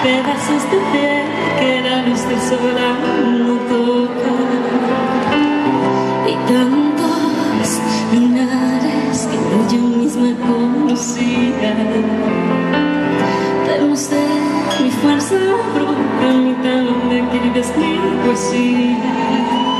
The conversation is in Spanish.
pedazos de piel que la luz del sol aún no toca, y tantos lunares que yo misma conocía. Te mostré mi fuerza bruta, mi talón de Aquiles, mi poesía.